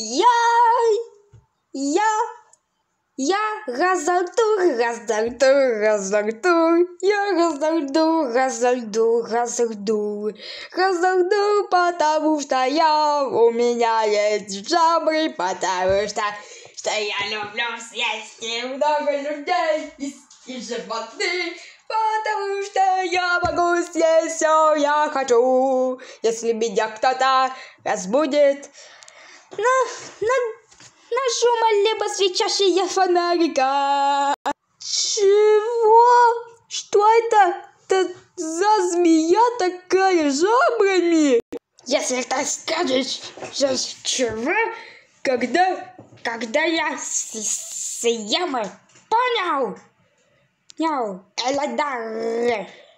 Я, я разойду, потому что у меня есть жабры, потому что я люблю съесть много людей и животных, потому что я могу съесть все, я хочу, если меня кто-то разбудит на шум либо свечащие фонарика. Чего? Что это за змея такая с жабрами? Если ты скажешь, чего, когда я съем, понял? Эльдар.